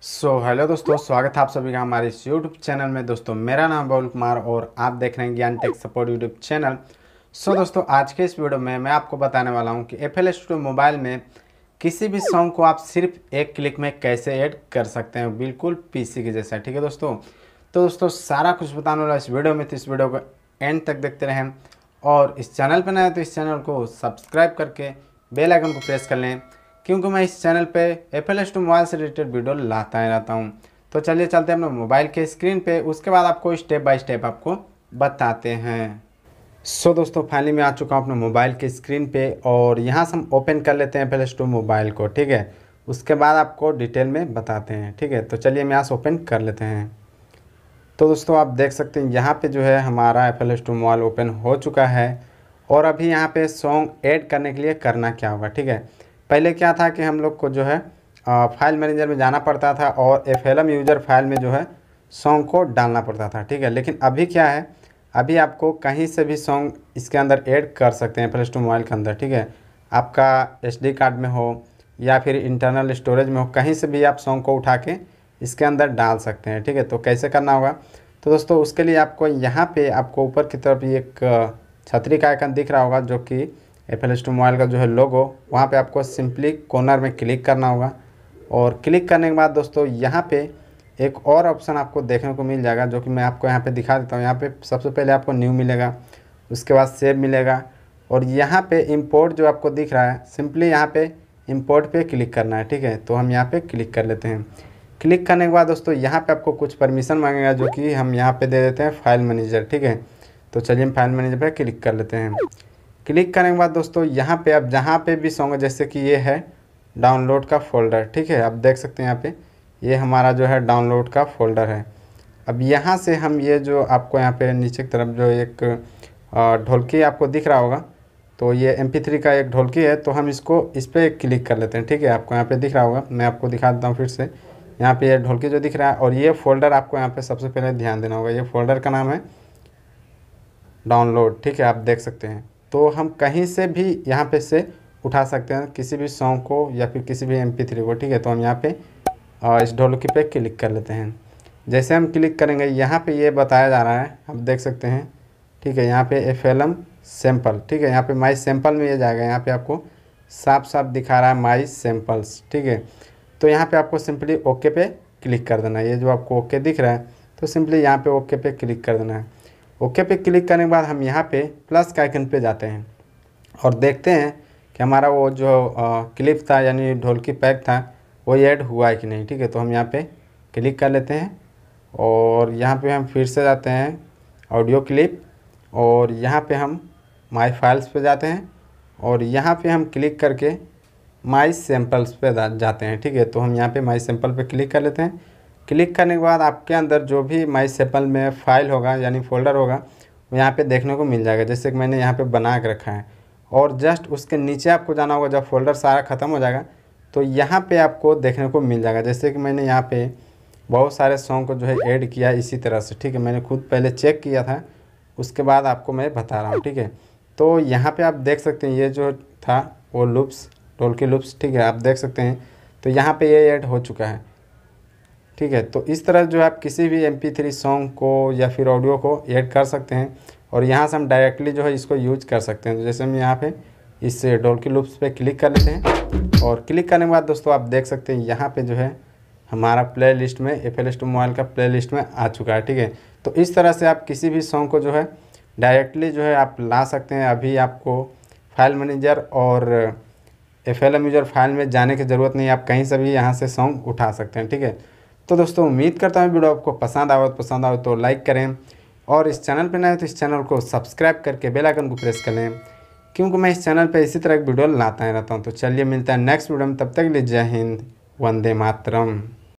Hello दोस्तों, स्वागत है आप सभी का हमारे इस यूट्यूब चैनल में। दोस्तों मेरा नाम बबुल कुमार और आप देख रहे हैं ज्ञान टेक सपोर्ट यूट्यूब चैनल। दोस्तों आज के इस वीडियो में मैं आपको बताने वाला हूं कि FL Studio मोबाइल में किसी भी सॉन्ग को आप सिर्फ एक क्लिक में कैसे ऐड कर सकते हैं, बिल्कुल पीसी के जैसा। ठीक है दोस्तों, तो दोस्तों सारा कुछ बताने वाला इस वीडियो में, तो इस वीडियो को एंड तक देखते रहें। और इस चैनल पर नए हैं तो इस चैनल को सब्सक्राइब करके बेल आइकन को प्रेस कर लें, क्योंकि मैं इस चैनल पे FL Studio मोबाइल से रिलेटेड वीडियो लाता ही रहता हूँ। तो चलिए चलते हैं अपने मोबाइल के स्क्रीन पे, उसके बाद आपको स्टेप बाय स्टेप आपको बताते हैं। दोस्तों फाइनली मैं आ चुका हूँ अपने मोबाइल के स्क्रीन पे और यहाँ से हम ओपन कर लेते हैं FL Studio मोबाइल को। ठीक है, उसके बाद आपको डिटेल में बताते हैं। ठीक है, तो चलिए हम यहाँ से ओपन कर लेते हैं। तो दोस्तों आप देख सकते हैं यहाँ पे जो है हमारा FL Studio मोबाइल ओपन हो चुका है। और अभी यहाँ पे सॉन्ग ऐड करने के लिए करना क्या होगा। ठीक है, पहले क्या था कि हम लोग को जो है फाइल मैनेजर में जाना पड़ता था और FLM यूज़र फाइल में जो है सॉन्ग को डालना पड़ता था। ठीक है, लेकिन अभी क्या है, अभी आपको कहीं से भी सॉन्ग इसके अंदर ऐड कर सकते हैं FL Studio मोबाइल के अंदर। ठीक है, आपका SD कार्ड में हो या फिर इंटरनल स्टोरेज में हो, कहीं से भी आप सॉन्ग को उठा के इसके अंदर डाल सकते हैं। ठीक है, तो कैसे करना होगा, तो दोस्तों उसके लिए आपको यहाँ पे आपको ऊपर की तरफ एक छतरी का आइकन दिख रहा होगा, जो कि FL Studio मोबाइल का जो है लोगो, वहाँ पे आपको सिंपली कॉर्नर में क्लिक करना होगा। और क्लिक करने के बाद दोस्तों यहाँ पे एक और ऑप्शन आपको देखने को मिल जाएगा, जो कि मैं आपको यहाँ पे दिखा देता हूँ। यहाँ पे सबसे पहले आपको न्यू मिलेगा, उसके बाद सेव मिलेगा और यहाँ पे इंपोर्ट जो आपको दिख रहा है, सिंपली यहाँ पे इंपोर्ट पे क्लिक करना है। ठीक है, तो हम यहाँ पे क्लिक कर लेते हैं। क्लिक करने के बाद दोस्तों यहाँ पे आपको कुछ परमिशन मांगेगा, जो कि हम यहाँ पे दे देते हैं फाइल मैनेजर। ठीक है, तो चलिए हम फाइल मैनेजर पे क्लिक कर लेते हैं। क्लिक करने के बाद दोस्तों यहाँ पे आप जहाँ पे भी सॉन्ग, जैसे कि ये है डाउनलोड का फोल्डर। ठीक है, आप देख सकते हैं यहाँ पे ये हमारा जो है डाउनलोड का फोल्डर है। अब यहाँ से हम ये जो आपको यहाँ पे नीचे की तरफ जो एक ढोलकी आपको दिख रहा होगा, तो ये MP3 का एक ढोलकी है, तो हम इसको इस पर क्लिक कर लेते हैं। ठीक है, आपको यहाँ पे दिख रहा होगा, मैं आपको दिखा देता हूँ फिर से। यहाँ पे ये ढोलकी जो दिख रहा है और ये फोल्डर आपको यहाँ पे सबसे पहले ध्यान देना होगा। ये फोल्डर का नाम है डाउनलोड। ठीक है, आप देख सकते हैं। तो हम कहीं से भी यहाँ पे से उठा सकते हैं किसी भी सॉन्ग को या फिर किसी भी MP3 को। ठीक है, तो हम यहाँ पे इस ढोलकी पे क्लिक कर लेते हैं। जैसे हम क्लिक करेंगे यहाँ पे ये बताया जा रहा है, आप देख सकते हैं। ठीक है, यहाँ पे FLM सैम्पल। ठीक है, यहाँ पे माई सैम्पल में ये जाएगा, यहाँ पे आपको साफ साफ दिखा रहा है माई सैम्पल्स। ठीक है, तो यहाँ पे आपको सिंपली ओके पे क्लिक कर देना है। ये जो आपको ओके दिख रहा है, तो सिंपली यहाँ पे ओके पे क्लिक कर देना है। ओके पे क्लिक करने के बाद हम यहाँ पे प्लस के आइकन पे जाते हैं और देखते हैं कि हमारा वो जो क्लिप था यानी ढोलकी पैक था वो ऐड हुआ है कि नहीं। ठीक है, तो हम यहाँ पे क्लिक कर लेते हैं और यहाँ पे हम फिर से जाते हैं ऑडियो क्लिप और यहाँ पे हम माई फाइल्स पे जाते हैं और यहाँ पे हम क्लिक करके माई सैम्पल्स पे जाते हैं। ठीक है, तो हम यहाँ पे माई सैम्पल पे क्लिक कर लेते हैं। क्लिक करने के बाद आपके अंदर जो भी माई सैम्पल में फ़ाइल होगा यानी फोल्डर होगा, वो यहाँ पे देखने को मिल जाएगा, जैसे कि मैंने यहाँ पे बना के रखा है। और जस्ट उसके नीचे आपको जाना होगा, जब फोल्डर सारा ख़त्म हो जाएगा तो यहाँ पे आपको देखने को मिल जाएगा, जैसे कि मैंने यहाँ पे बहुत सारे सॉन्ग को जो है ऐड किया इसी तरह से। ठीक है, मैंने खुद पहले चेक किया था, उसके बाद आपको मैं बता रहा हूँ। ठीक है, तो यहाँ पे आप देख सकते हैं ये जो था वो लूप्स, ढोलकी लूप्स। ठीक है, आप देख सकते हैं, तो यहाँ पे ये ऐड हो चुका है। ठीक है, तो इस तरह जो है आप किसी भी MP3 सॉन्ग को या फिर ऑडियो को ऐड कर सकते हैं और यहाँ से हम डायरेक्टली जो है इसको यूज कर सकते हैं। तो जैसे हम यहाँ पे इस ढोलकी लूप्स पे क्लिक कर लेते हैं और क्लिक करने के बाद दोस्तों आप देख सकते हैं यहाँ पे जो है हमारा प्ले लिस्ट में FL Studio मोबाइल का प्ले लिस्ट में आ चुका है। ठीक है, तो इस तरह से आप किसी भी सॉन्ग को जो है डायरेक्टली जो है आप ला सकते हैं। अभी आपको फाइल मैनेजर और FLM यूज़र फाइल में जाने की ज़रूरत नहीं, आप कहीं से भी यहाँ से सॉन्ग उठा सकते हैं। ठीक है, तो दोस्तों उम्मीद करता हूँ वीडियो आपको पसंद आए तो लाइक करें और इस चैनल पर नए हो तो इस चैनल को सब्सक्राइब करके बेल आइकन को प्रेस कर लें, क्योंकि मैं इस चैनल पर इसी तरह की वीडियो लाता ही रहता हूँ। तो चलिए मिलता है नेक्स्ट वीडियो में, तब तक के लिए जय हिंद, वंदे मातरम।